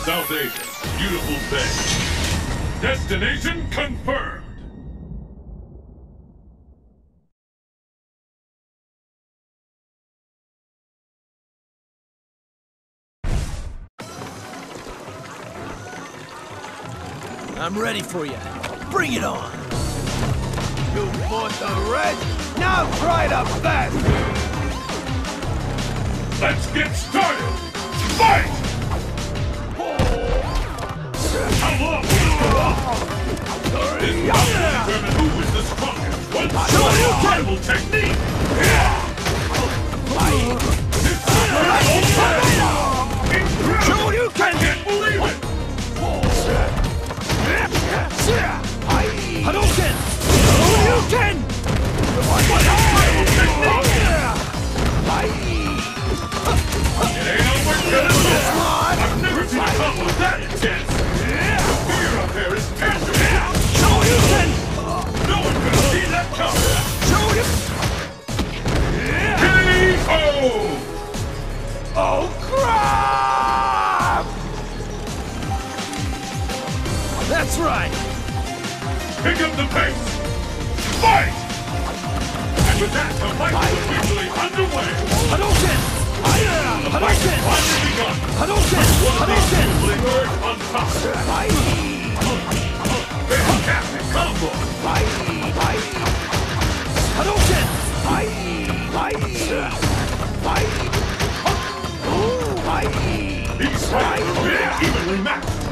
South Asia. Beautiful bay. Destination confirmed. I'm ready for you. Bring it on! You fought the red, now try the best! Let's get started! Fight! How long will this go on? This bout will determine who is the strongest. One incredible technique! This is incredible! You I can't believe it! Hadouken! Hadouken! What incredible technique! It ain't over till it's over! I've never seen a combo that intense! The fear up there is tangible! Hadouken! No one could have seen that coming! K.O. Oh, crap! That's right! Pick up the pace! Fight! And with that, the fight is officially underway! Hadouken! The fight has finally begun! Hadouken! One of these Hadouken! will emerge on top! Fantastic combo! Hadouken! These fights are really evenly matched!